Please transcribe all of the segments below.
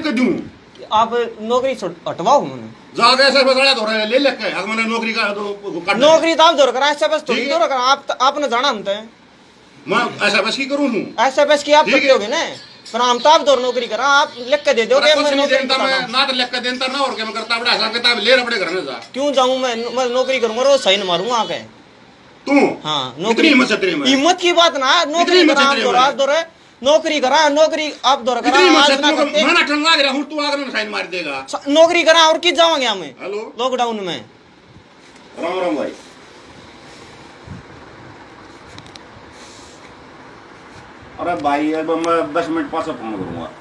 के दूं? आप नौकरी हटवाओ मैंने जाके ऐसे बसड़ा तो ले लेके अगर मैंने नौकरी का तो नौकरी तो आप दौर करा ऐसा बस थोड़ी दौर करा आप आपने जाना हमते मैं ऐसा बस की करूं हूं ऐसा बस की आप करते होगे ना पर हम तो आप दौर नौकरी करा आप लिख के दे दोगे मैं ना तो लिख के देता ना और क्या मैं करता बड़ा हिसाब किताब ले अपने घर में जा क्यों जाऊं मैं नौकरी करूंगा रोज सही न मारूंगा आके तू हां नौकरी हिम्मत की बात ना नौकरी करा आप दौर नौकरी करा नौकरी आप दौर करा मैं ठंगा रहा हूं तू आगे साइन मार देगा नौकरी करा और किस जावांगे हमें हेलो लॉकडाउन में राम राम भाई अरे भाई अब मैं 10 मिनट पास फोन करूंगा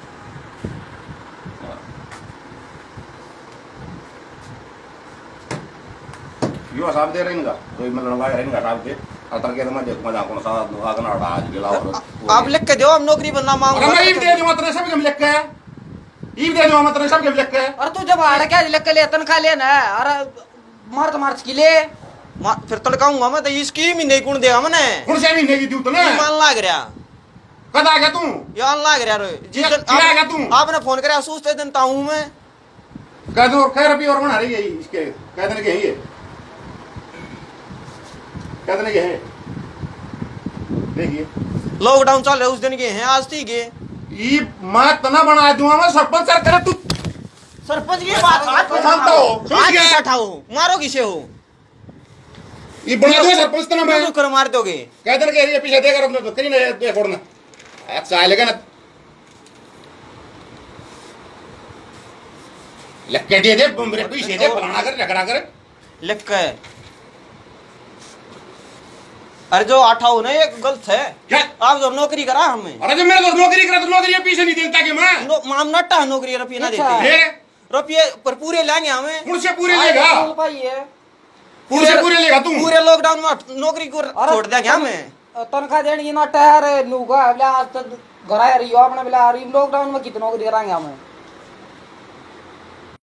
यो साहब दे रहेंगे तो मैं लड़वा रहेंगे साहब के अतर के मैं देखूंगा जा कौन सा आगन आज गिला और आप लिख के दो हम नौकरी बनना मांगो अरे मैं ई दे दूं मतलब सब हम लिख के ई दे दूं मतलब सब हम लिख के अरे तू जब आड़ क्या लिख के ले तनखा लेना अरे मार्च की ले फिर तड़काऊंगा मैं तो इसकी भी नहीं गुण देगा मैंने कौन से महीने की दूं तो ना मान लाग रहा कद आ गया तू यार लाग रहा रे जिस दिन तू आपने फोन कराया सोचते दिन ताऊं मैं कह दो खैर अभी और बना रही है इसके कह देने के है ये कह देने के है देखिए लॉकडाउन चल रहा है उस दिन के हैं आज थी के ये मैं तना बना दूंगा मैं सरपंच सर करे तू सरपंच की बात हाथ पे शांत हो हाथ पे उठाओ मारो किसे हो ये बना दो सरपंच तना मैं कर मार दोगे कह देने के ये पीछे देकर अपने कहीं ना दे छोड़ना अच्छा आएगा ना लिख के दे मेरे पीछे दे फलाना कर रगड़ा कर लिख के अरे जो आठा हो ना ये गलत है क्या आप जब नौकरी करा हमें अरे जब मेरे दोस्त नौकरी करा तो नौकरी पीछे नहीं देता कि मैं हम नट्टा नौकरी रुपये ना देते रुपये पर पूरे लेंगे हमें उनसे पूरे लेगा पूरे लेगा तू पूरे लॉकडाउन में नौकरी को छोड़ देंगे हमें तनख्वाह देने की ना टहर नूगा घर आ रही हो अपने लॉकडाउन में कितनी नौकरी कराएंगे हमें